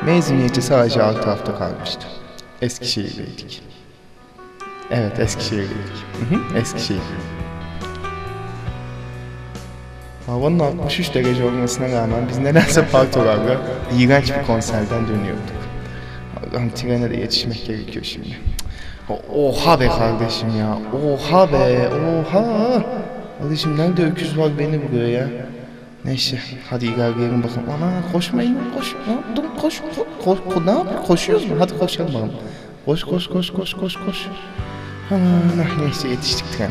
Mezuniyeti sadece 6 hafta kalmıştı. Eskişehir'deydik. Evet, Eskişehir'deydik. Eskişehir. Havanın 63 derece olmasına rağmen biz nedense paltolarla iğrenç bir konserden dönüyorduk. Allah'ım, trene de yetişmek gerekiyor şimdi. Oha be kardeşim ya, oha be, oha! Kardeşim nerede öküz var beni buluyor ya? Neyse, hadi ilerleyelim bakalım. Ana, koşmayın, koş, dur, koş, ne yapıyor, koşuyoruz mu? Hadi koşalım bakalım. Koş. Aman, neyse yetiştik trene.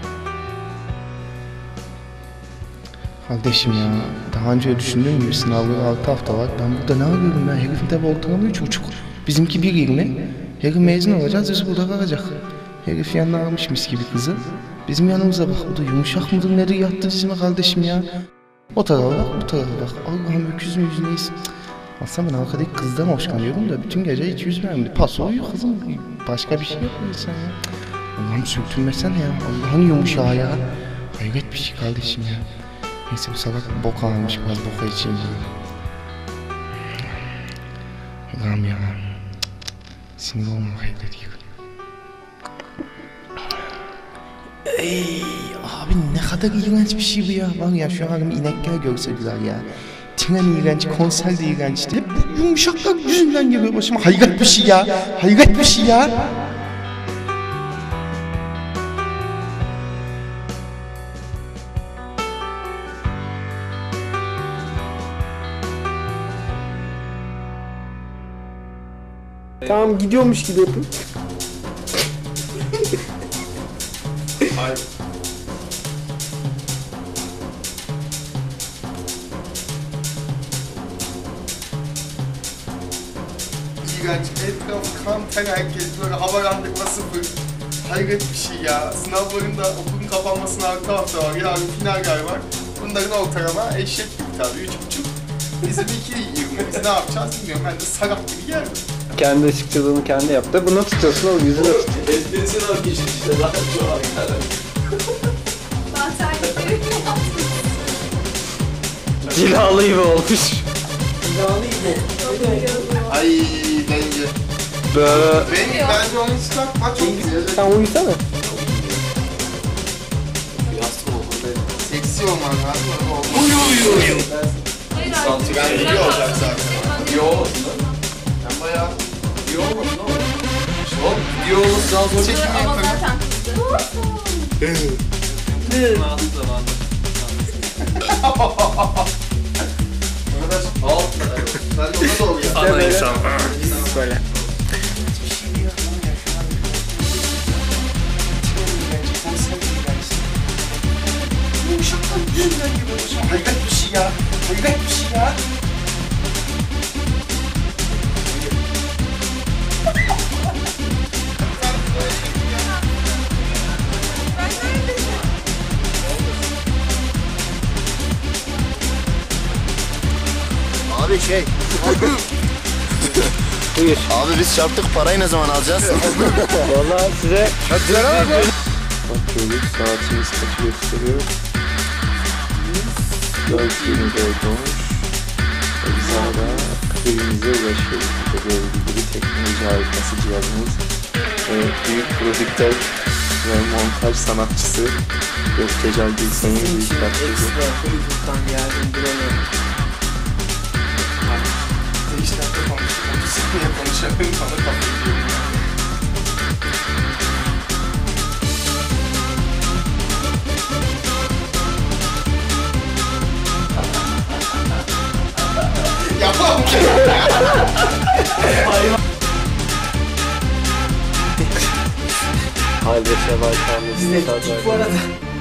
Kardeşim ya, daha önce düşündüğüm gibi sınavları 6 hafta var. Ben burada ne arıyorum ya? Herifin tabi ortalama 3,5. Bizimki 1,20. Herif mezun olacağız, bizi burada kalacak. Herif yanına almış mis gibi kızı. Bizim yanımıza bak, o da yumuşak mıdır nedir yattı bizim kardeşim ya. O tarafa bak, bu tarafa bak. Allah'ım, öküz müyüz neyiz? Aslında ben arkadaki kızdan hoşlanıyorum da bütün gece hiç yüz vermedi. Paso uyuyor kızım, başka bir şey yapmıyor sen ya. Allah'ım, sürtünmesene ya, Allah'ın yumuşağı ya. Hayret bir şey kardeşim ya. Neyse, bu salak bok almış, biraz boka içeyim ya. Allah'ım ya. Sinir olmak elde değil. Ey abi, ne kadar iğrenç bir şey bu ya. Var ya, şu halimi inekler görse güler ya. Tren iğrenç, konser de iğrençti. Hep bu yumuşaklar yüzünden geliyor başıma. Hayret bir şey ya. Hayret bir şey ya. Tamam, gidiyormuş gibi yapın. Hayır. İğrenç, etraf kan ter, herkes böyle havalandırma sıfır. Hayret bir şey ya. Sınavlarında okulun kapanmasına 6 hafta var, yarın finaller var. Bunların ortalama eşek gibi tabii, 3,5. Bizim 2,20. Biz ne yapacağız bilmiyorum, ben de sarak gibi geldim. Kendi ışıkçılığını kendi yaptı. Bunu tutuyorsun, o yüzünü tutuyor. Espresini al geçin işte, daha şu an yani. Ben terliklerimi yaptım. Cilalı gibi olmuş. Ay bence. Bence onu çıkartma çok güzel. Sen uyusana. Seksi olman lazım. Uyu. Ben iyi olacak zaten. İyi olmasın lan. Ben bayağı İyi olmasın oğlum. Oğlum, iyi olması daha zor. çekim Ama yaparım. zaten kızdı. Arkadaş, Al. ben de ona doğru ya. Böyle. İnsan. Böyle. Yumuşaktan yüzünden gibi oluşum. Hayret bir şey ya. Hayret bir şey ya. Abi Buyur. abi biz çarptık, parayı ne zaman alacağız? Vallahi size... Hadi. Bakıyoruz, saatimiz kaçı gösteriyor. 4:24 olmuş. Eczada köyümüze ulaşıyoruz. Burada gördüğünüz gibi teknoloji harikası cihazımız. Büyük prodüktör ve montaj sanatçısı Gökçecal Gülsen'in büyük katkısı. İşte konuştuk. 30 saniye konuşamıyorum. Bana kafayı diyorum ya. Yapamam ki. Halde Şevval Kamil. Bu arada